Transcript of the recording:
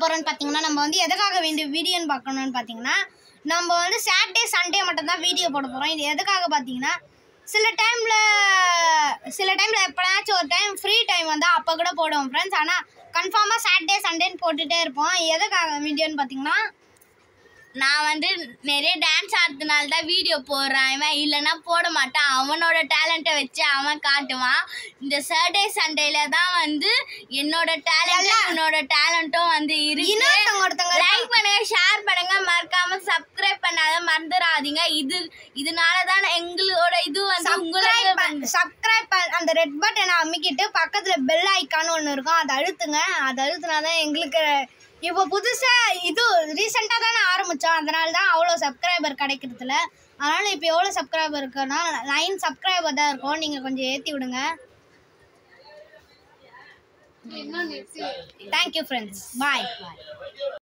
பார்க்க போகிறோன்னு பார்த்தீங்கன்னா, நம்ம வந்து எதுக்காக வீடியோன்னு பார்க்கணுன்னு பார்த்தீங்கன்னா, நம்ம வந்து சாட்டர்டே சண்டே மட்டும்தான் வீடியோ போட போகிறோம். இது எதுக்காக பார்த்தீங்கன்னா, சில டைமில் எப்போனாச்சும் ஒரு டைம் ஃப்ரீ டைம் வந்தால் அப்போ கூட போடுவோம் ஃப்ரெண்ட்ஸ். ஆனால் கன்ஃபார்மாக சாட்டர்டே சண்டேன்னு போட்டுகிட்டே இருப்போம். எதுக்காக வீடியோன்னு பார்த்தீங்கன்னா, நான் வந்து நிறைய டான்ஸ் ஆடுறதுனால தான் வீடியோ போடுறான். இவன் இல்லைன்னா போட மாட்டான். அவனோட டேலண்ட்டை வச்சு அவன் காட்டுவான். இந்த சாட்டர்டே சண்டேல தான் வந்து என்னோட டேலண்ட் உன்னோட டேலண்ட்டும் வந்து இருக்கு. லைக் பண்ணுங்க, ஷேர் பண்ணுங்க, மறக்காம சப்ஸ்கிரைப் பண்ணாத மறந்துடாதீங்க. இதனால தான் எங்களோட இது வந்து உங்களுக்கு சப்ஸ்கிரைப் அந்த ரெட் பட்டனை அமுக்கிட்டு பக்கத்தில் பெல் ஐக்கான்னு ஒன்று இருக்கும், அதை அழுத்துங்க. அதை அழுத்துனாதான் எங்களுக்கு இப்போ புதுசாக இது ரீசெண்டாக தானே ஆரம்பித்தோம், அதனால தான் அவ்வளோ சப்ஸ்கிரைபர் கிடைக்கிறதுல. அதனால் இப்போ எவ்வளோ சப்ஸ்கிரைபர் இருக்குன்னா 9 சப்ஸ்கிரைபர் தான் இருக்கும். நீங்கள் கொஞ்சம் ஏற்றி விடுங்க. தேங்க்யூ ஃப்ரெண்ட்ஸ், பாய்.